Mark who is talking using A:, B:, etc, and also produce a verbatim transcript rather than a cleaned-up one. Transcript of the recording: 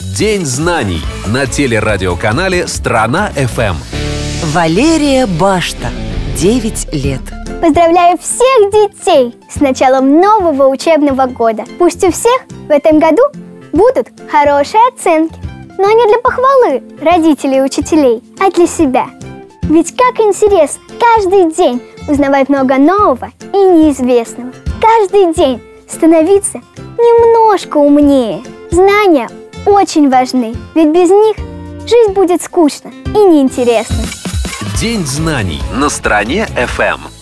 A: День знаний на телерадиоканале «Страна.ФМ».
B: Валерия Башта, девять лет.
C: Поздравляю всех детей с началом нового учебного года. Пусть у всех в этом году будут хорошие оценки, но не для похвалы родителей и учителей, а для себя. Ведь как интересно каждый день узнавать много нового и неизвестного. Каждый день становиться немножко умнее. Знания очень важны, ведь без них жизнь будет скучна и неинтересна.
A: День знаний на Стране.ФМ.